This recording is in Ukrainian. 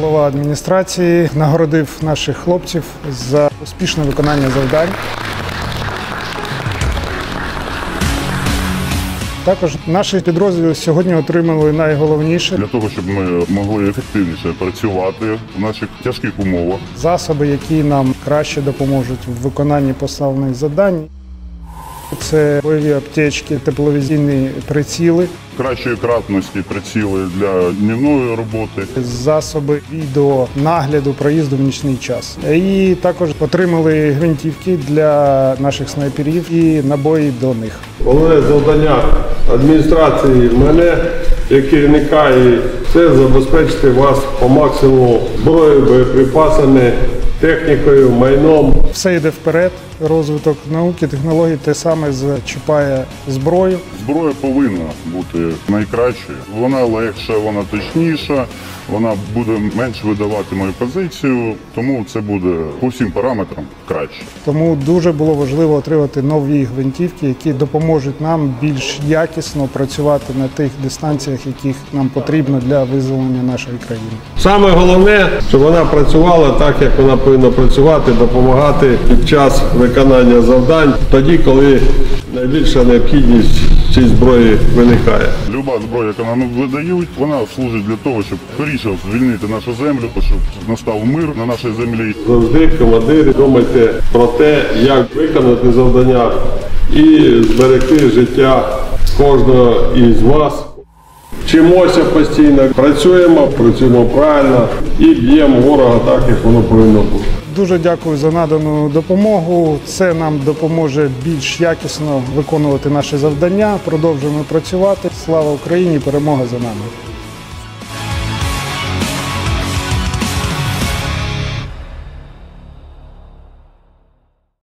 голова адміністрації нагородив наших хлопців за успішне виконання завдань. Також наші підрозділи сьогодні отримали найголовніше Для того, щоб ми могли ефективніше працювати в наших тяжких умовах. засоби, які нам краще допоможуть в виконанні поставлених завдань. Це бойові аптечки, тепловізійні приціли, Кращої кратності приціли для днівної роботи. засоби відеонагляду проїзду в нічний час. І також отримали гвинтівки для наших снайперів і набої до них. Головне завдання адміністрації мене, як керівника, і це забезпечити вас по максимуму зброєю, боєприпасами, технікою, майном. Все йде вперед, розвиток науки, технологій те саме зачіпає зброю. Зброя повинна бути найкращою. Вона легша, вона точніша, вона буде менш видавати мою позицію, тому це буде по всім параметрам краще. Тому дуже було важливо отримати нові гвинтівки, які допоможуть нам більш якісно працювати на тих дистанціях, яких нам потрібно для визволення нашої країни. Саме головне, щоб вона працювала так, як вона повинна працювати, допомагати під час виконання завдань, тоді, коли найбільша необхідність цієї зброї виникає. Люба зброя, яка нам видають, вона служить для того, щоб скоріше звільнити нашу землю, щоб настав мир на нашій землі. Завжди, командири, думайте про те, як виконати завдання і зберегти життя кожного із вас. Вчимося постійно, працюємо правильно і б'ємо ворога так, як воно повинно бути. Дуже дякую за надану допомогу. Це нам допоможе більш якісно виконувати наші завдання. Продовжуємо працювати. Слава Україні! Перемога за нами!